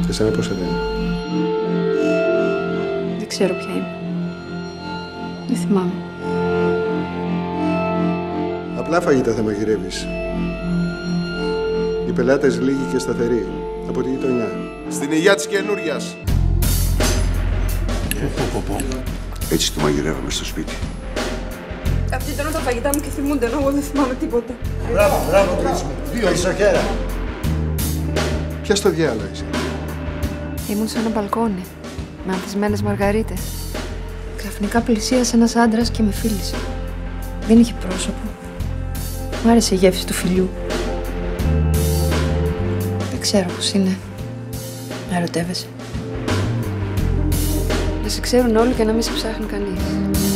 Εσένα πώς σε λένε? Δεν ξέρω ποια είμαι. Δεν θυμάμαι. Απλά φαγητά θα μαγειρεύεις. Οι πελάτες λίγοι και σταθεροί. Από τη γειτονιά. Στην υγεία της καινούριας. Έτσι το μαγειρεύαμε στο σπίτι. Αυτοί τρώνε τα φαγητά μου και θυμούνται, ενώ εγώ δεν θυμάμαι τίποτα. Μπράβο, κορίτσι μου. 2 ισοχέρα. Ποια στο διάλογο είσαι? Ήμουν σε ένα μπαλκόνι, με ανθισμένες μαργαρίτες. Ξαφνικά πλησίασε ένας άντρας και με φίλησε. Δεν είχε πρόσωπο. Μ' άρεσε η γεύση του φιλιού. Δεν ξέρω πώς είναι να ερωτεύεσαι. Να σε ξέρουν όλοι και να μην σε ψάχνει κανείς.